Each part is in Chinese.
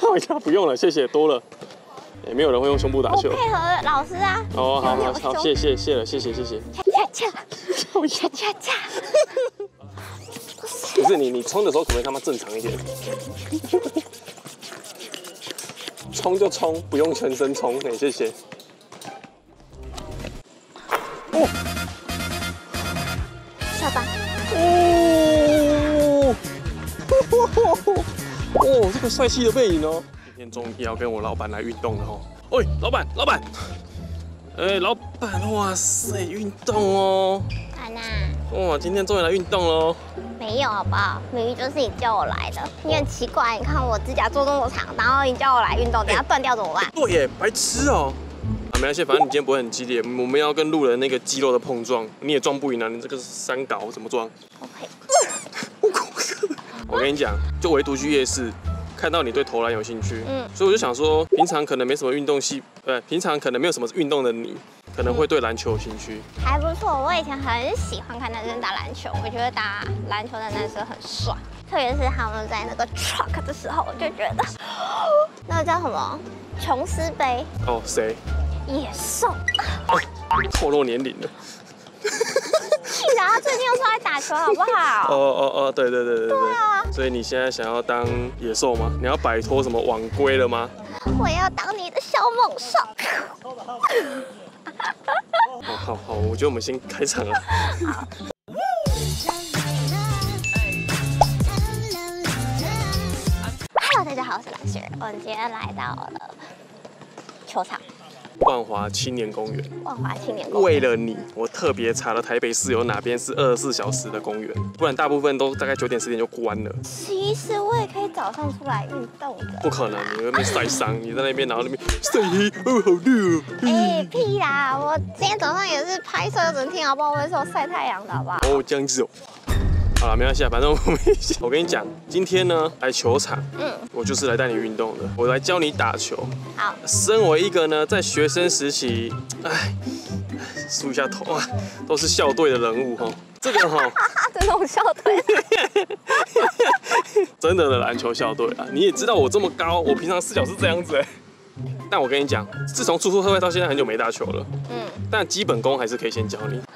靠呀，不用了，谢谢，多了。也没有人会用胸部打球。 我配合老师啊。 哦，好，谢谢了，谢谢。 恰恰。 不是你冲的时候可不可以他妈正常一点？冲就冲，不用全身冲，谢谢。哦， 下班。 哦，这个帅气的背影哦。今天终于要跟我老板来运动了哦。喂，老板。哎，老板，哇塞，运动哦。 安娜。 哇，今天终于来运动喽。 没有好不好？明明就是你叫我来的。你很奇怪，你看我指甲做这么长，然后你叫我来运动，等下断掉怎么办？ 对耶，白痴哦。啊，没关系，反正你今天不会很激烈，我们要跟路人那个肌肉的碰撞，你也撞不赢啊，你这个是三搞怎么撞？我跟你讲，就唯独去夜市，看到你对投篮有兴趣，所以我就想说，平常可能没什么运动平常可能没有什么运动的你，可能会对篮球有兴趣。 还不错，我以前很喜欢看男生打篮球，我觉得打篮球的男生很帅，特别是他们在那个 truck 的时候，我就觉得，那个叫什么琼斯杯？ 哦，谁？ 野兽。 透露年龄了。 然后他最近又出来打球，好不好？ 哦，对。 对啊。 所以你现在想要当野兽吗？你要摆脱什么晚归了吗？ 我要当你的小猛兽。 好，我觉得我们先开场了。 Hello， 大家好，我是蓝雪。我们今天来到了球场。 万华青年公园。为了你，我特别查了台北市有哪边是24小时的公园，不然大部分都大概9点10点就关了。 其实我也可以早上出来运动的。 不可能，你那边晒伤，你在那边然后那边晒黑，哦，好热哦。 哎，屁啦！我今天早上也是拍摄整天，好不好？我也是有晒太阳的，好不好？ 哦，这样子哦。好了，没关系啊，反正我跟你讲，今天呢来球场，我就是来带你运动的，我来教你打球。 好。 身为一个呢在学生时期，梳一下头啊，都是校队的人物哈，这个哈， 这种校队， 真的篮球校队啊，你也知道我这么高，我平常视角是这样子哎。但我跟你讲，自从出社会到现在很久没打球了，但基本功还是可以先教你。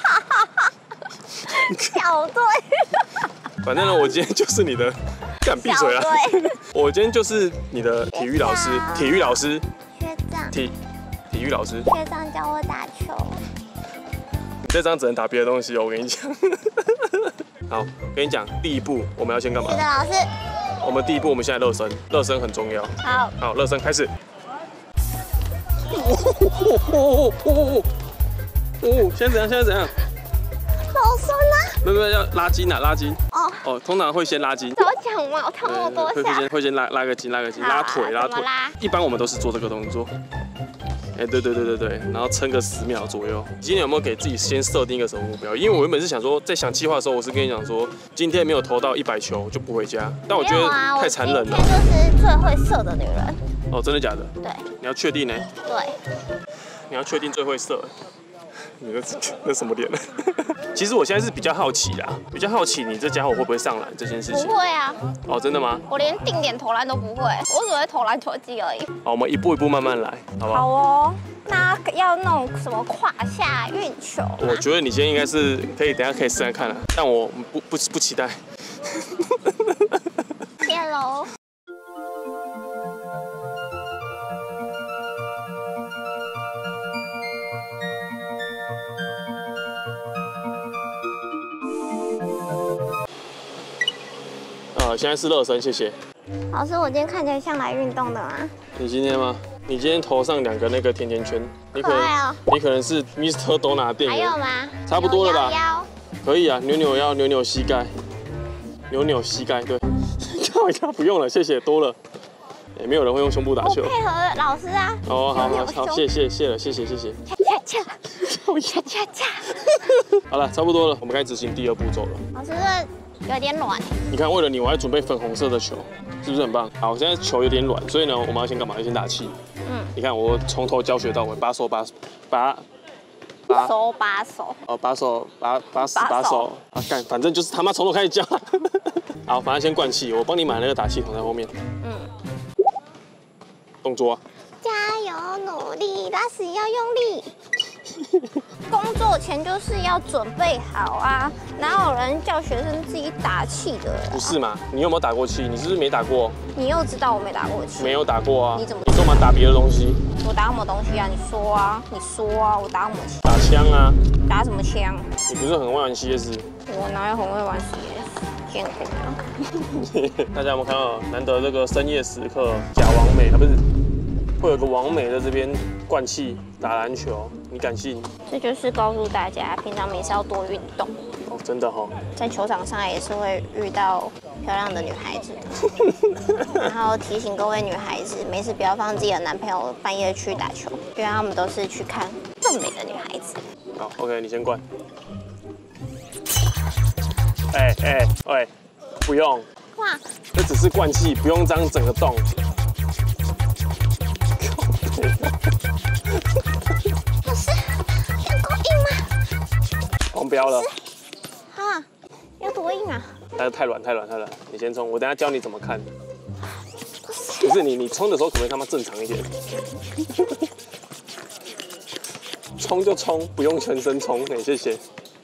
校队。 反正呢，我今天就是你的，干闭嘴啦！我今天就是你的体育老师，学长，体育老师， 学长教我打球。 你这张只能打别的东西哦，我跟你讲。好，我跟你讲，第一步我们要先干嘛？ 是的，老师。 我们第一步，我们现在热身，热身很重要。好，热身开始。现在怎样？ 好酸啊！ 没有，要拉筋啊，拉筋。哦，通常会先拉筋。 早讲嘛，我跳那么多下。 会先拉个筋，拉腿。一般我们都是做这个动作。哎，对，然后撑个10秒左右。今天有没有给自己先设定一个什么目标？因为我原本是想说，在想计划的时候，我是跟你讲说，今天没有投到100球就不回家。但我觉得太残忍了。 我今天就是最会射的女人。 哦，真的假的？ 对。 你要确定呢？ 对。 你要确定最会射。你那什么脸？其实我现在是比较好奇啦，你这家伙会不会上篮这件事情？ 不会啊。 哦，真的吗？ 我连定点投篮都不会，我只会投篮球技而已。 好，我们一步一步慢慢来，好不好？ 好哦。那要弄什么胯下运球？ 我觉得你今天应该是可以，等下可以试看看啦，但我不期待。 谢喽。 现在是热身，谢谢。 老师，我今天看起来像来运动的吗？ 你今天吗？你今天头上2个那个甜甜圈，你可能是 Mr. Donut 店员。 还有吗？ 差不多了吧？ 腰。 可以啊，扭腰，扭膝盖，扭膝盖，对。靠，不用了，谢谢，多了。也没有人会用胸部打球。 我配合老师啊。 哦，好，谢谢。 恰。 好了，差不多了，我们该执行第2步骤了。 老师，有点软。 你看，为了你，我还准备粉红色的球，是不是很棒？好，现在球有点软，所以呢，我们要先干嘛？先打气。你看我从头教学到尾，把手。啊，干，反正就是他妈从头开始教。好，反正先灌气，我帮你买那个打气筒在后面。 动作啊。 加油努力，拉屎要用力。工作前就是要准备好啊，哪有人叫学生自己打气的？ 不是嘛？你有没有打过气？你是不是没打过？ 你又知道我没打过气？ 没有打过啊。 你怎么？ 你干嘛打别的东西？ 我打什么东西啊？你说啊，你说啊，我打什么枪？ 打枪啊。 打什么枪？ 你不是很会玩 CS？ 我哪有很会玩 CS？见鬼了！ 大家有没有看到？难得这个深夜时刻，假王美啊，不是，会有个王美在这边灌气打篮球，你敢信？ 这就是告诉大家，平常没事要多运动。 哦，真的哈、哦。 在球场上也是会遇到漂亮的女孩子，然后提醒各位女孩子，没事不要放自己的男朋友半夜去打球，因为他们都是去看更美的女孩子。 好 ，OK， 你先灌。喂，不用。 哇， 这只是灌气，不用张整个洞。 老师，要多硬吗？ 黄标了。 哈，要多硬啊？ 但是太软。你先冲，我等下教你怎么看。不是你冲的时候可不可以他妈正常一点？冲就冲，不用全身冲。谢谢。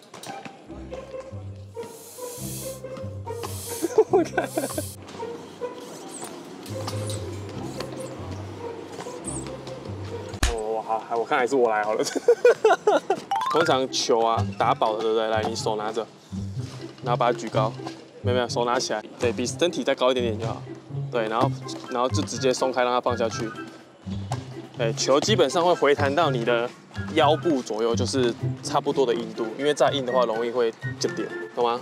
我看。我看还是我来好了。通常球啊打饱了，对不对？来，你手拿着，然后把它举高，没有，手拿起来，对比身体再高一点点就好。对，然后就直接松开，让它放下去。对，球基本上会回弹到你的腰部左右，就是差不多的硬度，因为再硬的话容易会就点，懂吗？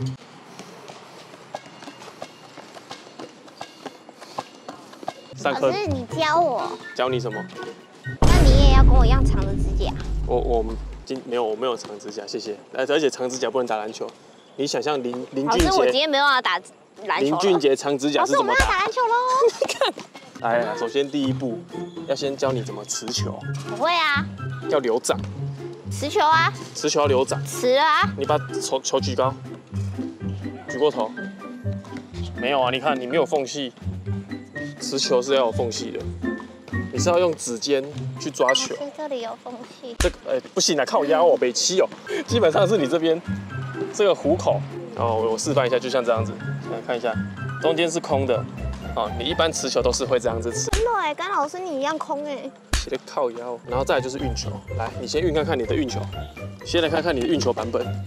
上课。 老师，你教我。 教你什么？ 那你也要跟我一样长的指甲？ 我没有长指甲，谢谢。而且长指甲不能打篮球。你想象林俊杰， 老师，我今天没有要打篮球。 林俊杰长指甲是怎么打？ 老师，我们要打篮球喽！ 你看，来，首先第一步要先教你怎么持球。 我会啊。 要留掌。 持球啊。 持球要留掌。 持啊。 你把球举高，举过头。没有啊，你看你没有缝隙。持球是要有缝隙的。你是要用指尖去抓球， 所以这里有缝隙。 这个不行啊，靠腰哦，北七哦，基本上是你这边这个虎口，然后我示范一下，就像这样子，来看一下，中间是空的，哦，你一般持球都是会这样子持。 真的哎，跟老师你一样空哎。 写的靠腰，然后再来就是运球，来，你先运看看你的运球，先来看看你的运球版本。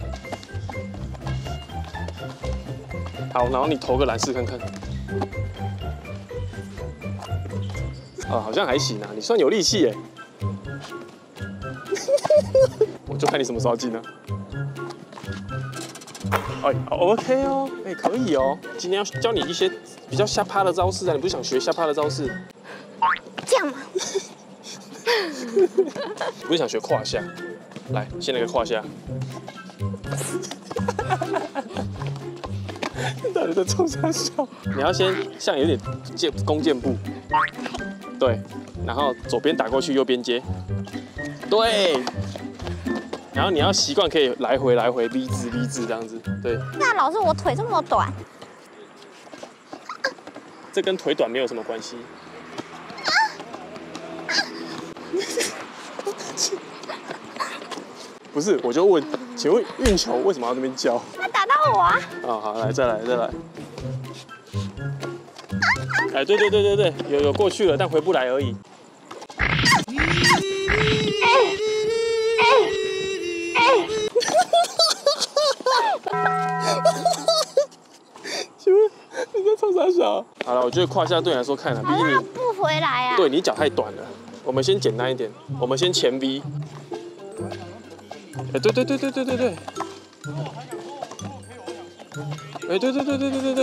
好，然后你投个篮试看看。好像还行啊，你算有力气耶。我就看你什么时候进啊。OK 哦，可以哦。今天要教你一些比较下趴的招式啊，你不是想学下趴的招式？ 这样吗？ 不是想学胯下？来，先来个胯下。到底在冲啥笑？你要先像有点弓箭步。对，然后左边打过去，右边接，对，然后你要习惯可以来回 V 字这样子，对。 那老师，我腿这么短， 这跟腿短没有什么关系。不是，我就问，请问运球为什么要这边教？ 他打到我啊！ 好，来，再来。对，有过去了，但回不来而已。请问你在冲啥小？好了，我觉得胯下对你来说看了，毕竟你不回来啊。 对你脚太短了，我们先简单一点，我们先前 V。对。对。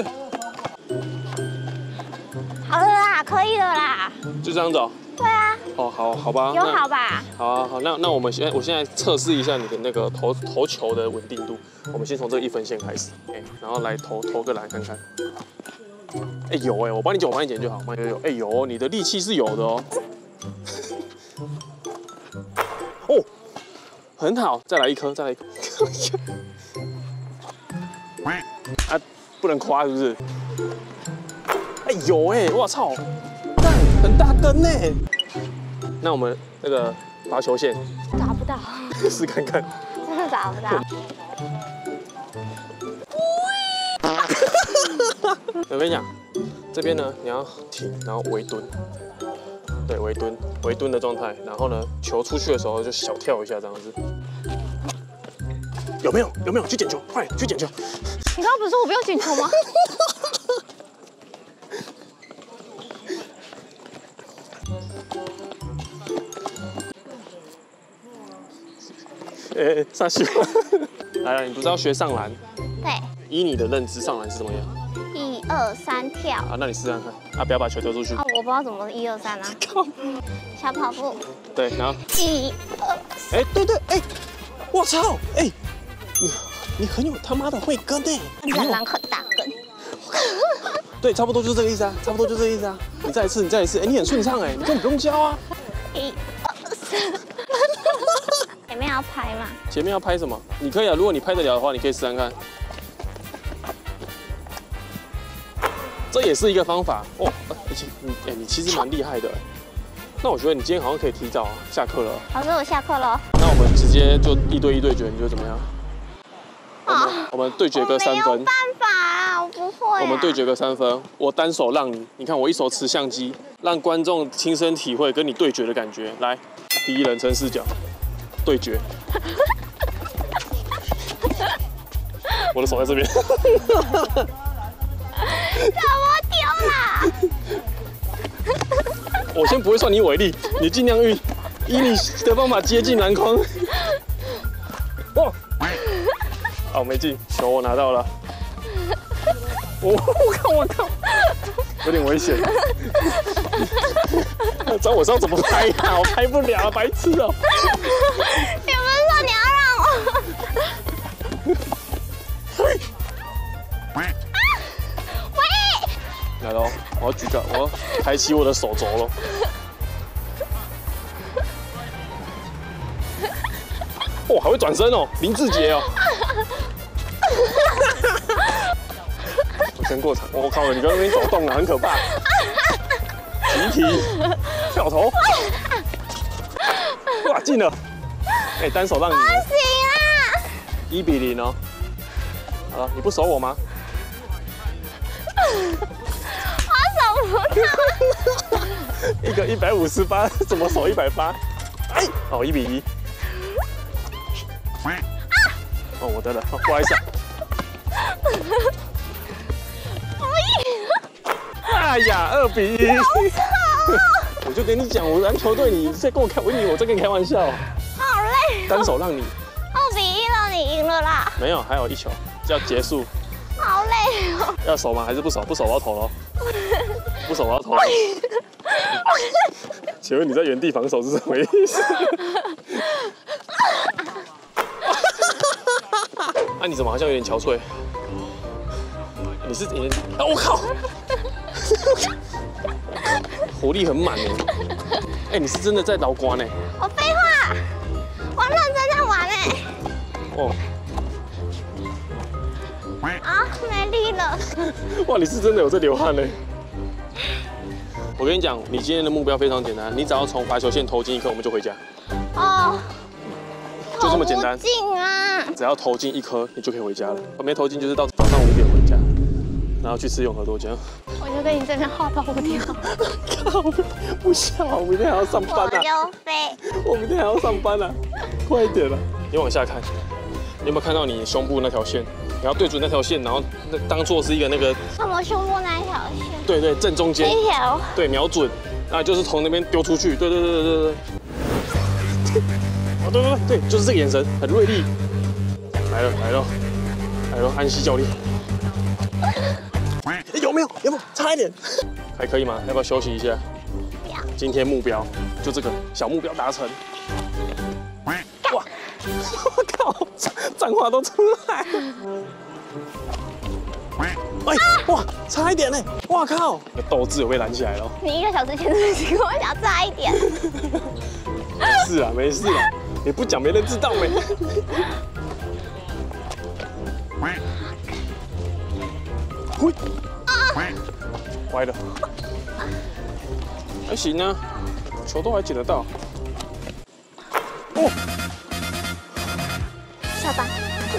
好了啦，可以了啦。 就这样子哦。 对啊。 哦，好吧。 有好吧？ 好，那我现在测试一下你的那个投球的稳定度。我们先从这个1分线开始，然后来投个篮看看。有我帮你剪就好。有，你的力气是有的哦。哦，很好，再来一颗。啊，不能夸是不是？有我操！ 看，很大根呢。那我们那个罚球线找不到， 试看看。 真的找不到。 我跟你讲，这边呢你要停，然后微蹲，对，微蹲的状态，然后呢球出去的时候就小跳一下这样子。有没有？去捡球，快去捡球！ 你刚刚不是说我不用捡球吗？ 上去。来了，你不是要学上篮？ 对。 以你的认知，上篮是怎么样 ？1、2、3跳。 啊，那你试看看，啊，不要把球丢出去。 啊，我不知道怎么1、2、3啊。小跑步。 对，然后。 1、2。 哎，对，哎，我操，哎，你很有他妈的会跟哎。 篮很大根。 对，差不多就是这个意思啊，你再一次，哎，你很顺畅哎，你根本不用教啊。 1、2、3。前面要拍嘛？ 前面要拍什么？你可以啊，如果你拍得了的话，你可以试看看。这也是一个方法哦，而且你其实蛮厉害的。那我觉得你今天好像可以提早下课了。 老师，我下课了。 那我们直接就1对1对决，你觉得怎么样？我们对决个3分。没有办法啊，我不会。 我们对决个3分，我单手让你，你看我一手持相机，让观众亲身体会跟你对决的感觉。来，第一人称视角。对决，我的手在这边。怎么丢啦？ 我先不会算你违例，你尽量以你的方法接近篮筐。哇！好，没进，球我拿到了。我靠，有点危险。找我是要怎么拍呀？我拍不了，白痴哦。 你不是说你要让我？喂！ 来喽，我要举个，我要抬起我的手肘喽。哦，还会转身哦，林志杰哦。我先过场，我靠，你在那边走动啊，很可怕。集体跳投，哇，进了！哎，单手让你。不行啊 ！1比0哦。好了，你不守我吗？ 我守不到。 一个158，怎么守180？哎，哦，1比1。哦，我得了，不好意思啊。哎呀，2比1。我就跟你讲，我篮球队，你在跟我开，我以为我在跟你开玩笑。 好累。 单手让你。 2比1了，你赢了啦。 没有，还有1球，要结束。 好累哦。 要守吗？还是不守？不守我要投喽。不守我要投。请问你在原地防守是什么意思？啊，你怎么好像有点憔悴？你是你？啊，我靠！活力很满哎！哎，你是真的在劳瓜呢？ 我废话，我认真在玩哎。 哦。 啊，没力了。 哇，你是真的有在流汗呢。我跟你讲，你今天的目标非常简单，你只要从罚球线投进1颗，我们就回家。 哦。 就这么简单。 投不进啊！ 只要投进1颗，你就可以回家了。没投进就是到早上5点回家，然后去吃永和豆浆。我就跟你这边耗到5点。 靠，不笑，我明天还要上班啊！ 我就飞。 我明天还要上班啊！快一点了，你往下看，你有没有看到你胸部那条线？你要对准那条线，然后当做是一个那个。 看我胸部那一条线。对对，正中间。 这一条。对， 瞄准，那就是从那边丢出去。对。哦，对，就是这个眼神，很锐利。来了，安西教练。有没有？差一点。还可以吗？要不要休息一下？ 不要。 今天目标就这个小目标达成。哇！我靠，脏话都出来了。哎，哇，差一点呢！哇靠，斗志有被燃起来了。 你1个小时前是不是跟我讲差一点？ 没事啦，你不讲没人知道没。喂，歪了。 还行啊，球都还捡得到。哦， 下班。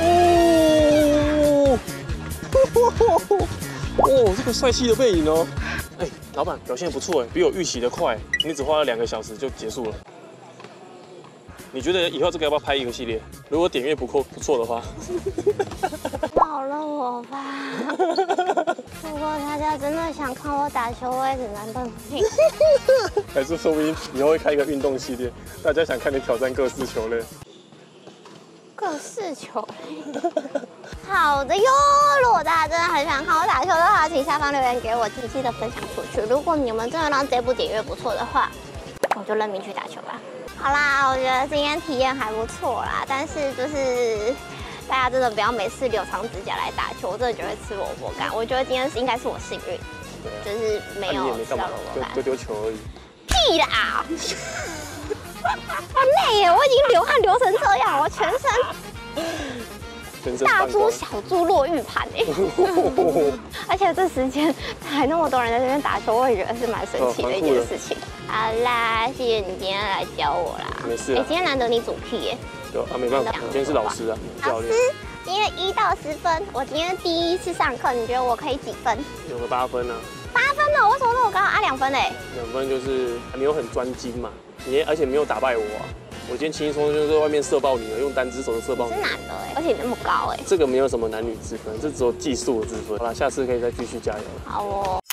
哦，这个帅气的背影哦。哎，老板表现不错哎，比我预期的快。你只花了2个小时就结束了。你觉得以后这个要不要拍一个系列？如果点阅不错的话， 饶了我吧！如果大家真的想看我打球，我也只能等你。 还是说不定以后会开一个运动系列，大家想看你挑战各式球类。 各式球类。好的哟，如果大家真的很想看我打球的话，请下方留言给我，记得分享出去。如果你们真的让这部点阅不错的话，我就认命去打球吧。好啦，我觉得今天体验还不错啦，但是就是大家真的不要每次留长指甲来打球，我真的觉得吃萝卜干。我觉得今天应该是我幸运，就是没有吃到萝卜干， 就丢球而已。 屁啦！好累耶，我已经流汗流成这样，我全身大猪小猪落玉盘哎！而且这时间还那么多人在这边打球，我也觉得是蛮神奇的一件事情。好啦，谢谢你今天来教我啦。 没事。 哎，今天难得你主 key 耶。 对啊，没办法，我今天是老师啊，教练。 老师，今天1到10分，我今天第一次上课，你觉得我可以几分？ 有个8分啊。 8分呢？为什么那么高啊？2分嘞 ？2分就是你有很专精嘛，而且没有打败我啊。我今天轻松就是在外面射爆你了，用单只手就射爆你。 是男的哎，而且你那么高哎。 这个没有什么男女之分，这只有技术的之分。好啦，下次可以再继续加油。 好哦。